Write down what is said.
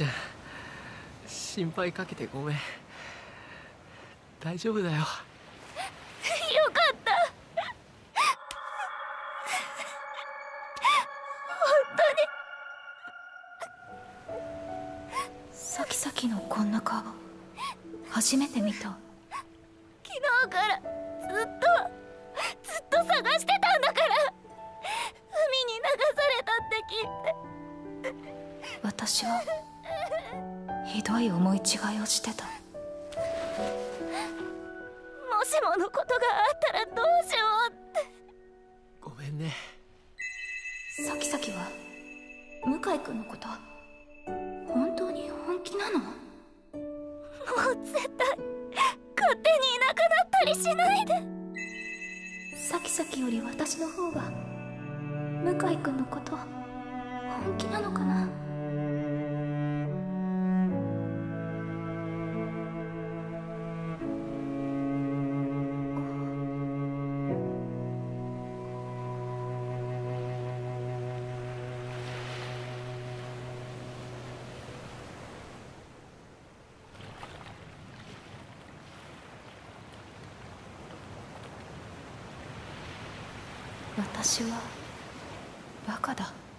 ちゃん、心配かけてごめん。大丈夫だよ。 よかった。本当に。 サキサキのこんな顔初めて見た。 昨日からずっと探してたんだから。海に流されたって聞いて。 私はひどい思い違いをしてた。 もしものことがあったらどうしようって。 ごめんね。 サキサキは向井君のこと本当に本気なの？ もう絶対勝手にいなくなったりしないで。 サキサキより私の方が向井君のこと本気なのかな？私はバカだ。